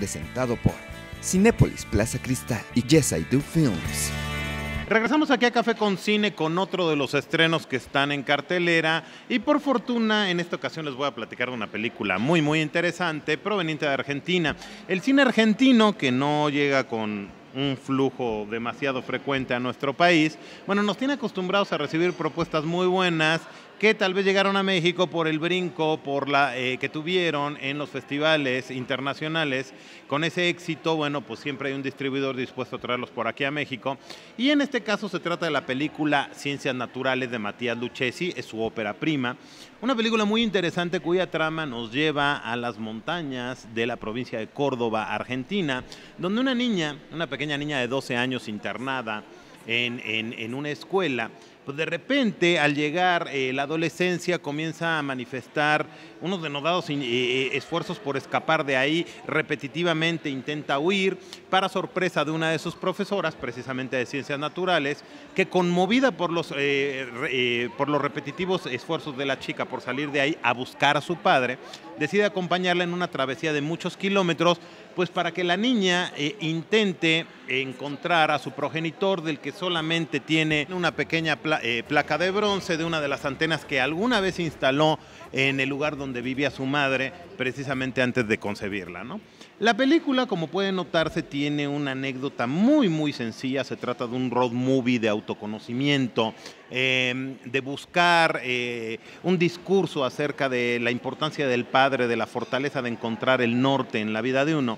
presentado por Cinépolis Plaza Cristal y Yes I Do Films. Regresamos aquí a Café con Cine con otro de los estrenos que están en cartelera y por fortuna en esta ocasión les voy a platicar de una película muy interesante proveniente de Argentina. El cine argentino, que no llega con un flujo demasiado frecuente a nuestro país, bueno, nos tiene acostumbrados a recibir propuestas muy buenas que tal vez llegaron a México por el brinco, por la que tuvieron en los festivales internacionales. Con ese éxito, bueno, pues siempre hay un distribuidor dispuesto a traerlos por aquí a México. Y en este caso se trata de la película Ciencias Naturales de Matías Luchesi, es su ópera prima. Una película muy interesante cuya trama nos lleva a las montañas de la provincia de Córdoba, Argentina, donde una niña, una pequeña niña de 12 años internada en una escuela, pues de repente al llegar la adolescencia comienza a manifestar unos denodados esfuerzos por escapar de ahí, repetitivamente intenta huir, para sorpresa de una de sus profesoras, precisamente de Ciencias Naturales, que conmovida por los repetitivos esfuerzos de la chica por salir de ahí a buscar a su padre, decide acompañarla en una travesía de muchos kilómetros, pues para que la niña intente encontrar a su progenitor, del que solamente tiene una pequeña placa de bronce de una de las antenas que alguna vez instaló en el lugar donde vivía su madre, precisamente antes de concebirla, ¿no? La película, como puede notarse, tiene una anécdota muy sencilla. Se trata de un road movie de autoconocimiento, de buscar un discurso acerca de la importancia del padre, de la fortaleza de encontrar el norte en la vida de uno.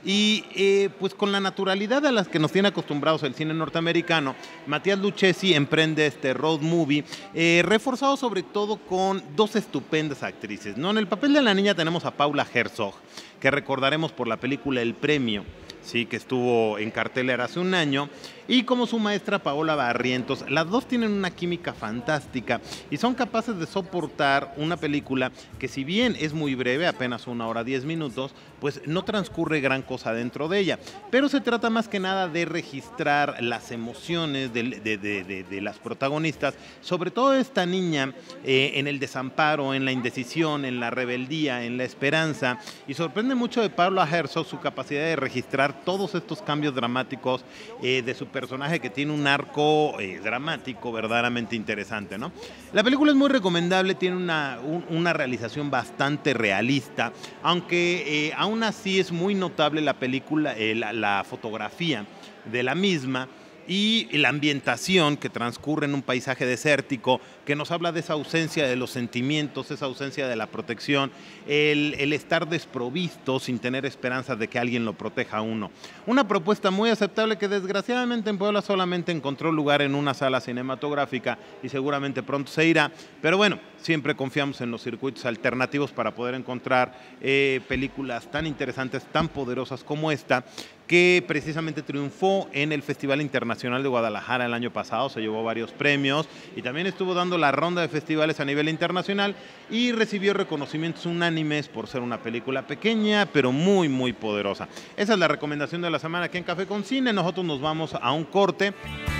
Y pues con la naturalidad a las que nos tiene acostumbrados el cine norteamericano, Matías Luchesi emprende este road movie, reforzado sobre todo con dos estupendas actrices, ¿no? En el papel de la niña tenemos a Paula Herzog, que recordaremos por la película El Premio, sí, que estuvo en cartelera hace un año, y como su maestra Paola Barrientos. Las dos tienen una química fantástica y son capaces de soportar una película que, si bien es muy breve, apenas 1 hora 10 minutos, pues no transcurre gran cosa dentro de ella, pero se trata más que nada de registrar las emociones de las protagonistas, sobre todo esta niña en el desamparo, en la indecisión, en la rebeldía, en la esperanza, y sorprende mucho de Paula Herzog su capacidad de registrar todos estos cambios dramáticos de su personaje, que tiene un arco dramático verdaderamente interesante, ¿no? La película es muy recomendable, tiene una realización bastante realista, aunque aún así es muy notable la película, la fotografía de la misma, y la ambientación que transcurre en un paisaje desértico, que nos habla de esa ausencia de los sentimientos, esa ausencia de la protección, el estar desprovisto sin tener esperanzas de que alguien lo proteja a uno. Una propuesta muy aceptable que desgraciadamente en Puebla solamente encontró lugar en una sala cinematográfica y seguramente pronto se irá, pero bueno, siempre confiamos en los circuitos alternativos para poder encontrar películas tan interesantes, tan poderosas como esta, que precisamente triunfó en el Festival Internacional de Guadalajara el año pasado, se llevó varios premios y también estuvo dando la ronda de festivales a nivel internacional y recibió reconocimientos unánimes por ser una película pequeña pero muy poderosa. Esa es la recomendación de la semana aquí en Café con Cine. Nosotros nos vamos a un corte.